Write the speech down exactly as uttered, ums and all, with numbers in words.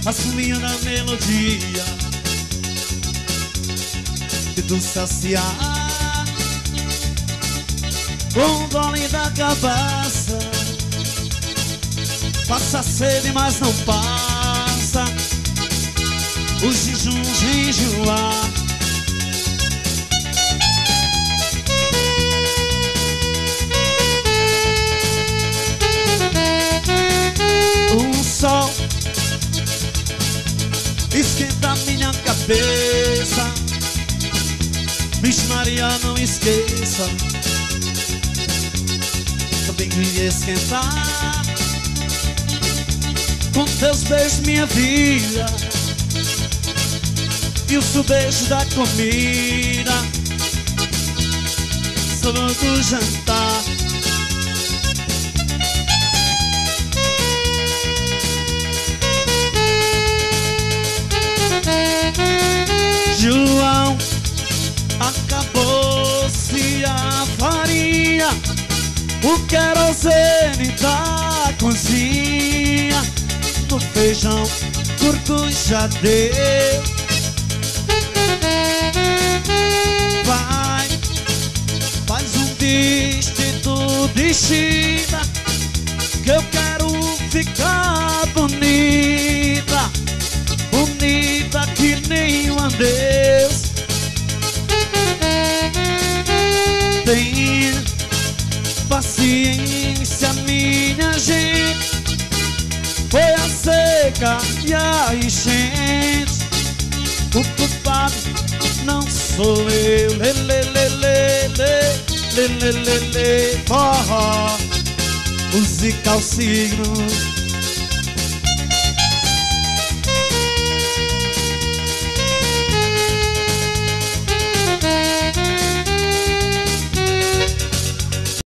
assumindo a melodia e do saciar com o gole da cabaça. Passa sede, mas não passa o jejum de enjoar. O sol esquenta minha cabeça. Vixe Maria, não esqueça, também queria esquentar com teus beijos minha vida e o seu beijo da comida, sabor do jantar. João, acabou-se a farinha, o querosene da cozinha, no feijão curto já deu. Vai, faz um vestido de China, que eu quero ficar bonita, bonita que nem um adeus. Tem paciência, minha gente, foi a seca e a enchente, o culpado não sou eu. Lê, lê, lê, lê, lê, lê, lê, lê, lê, forró, musical signo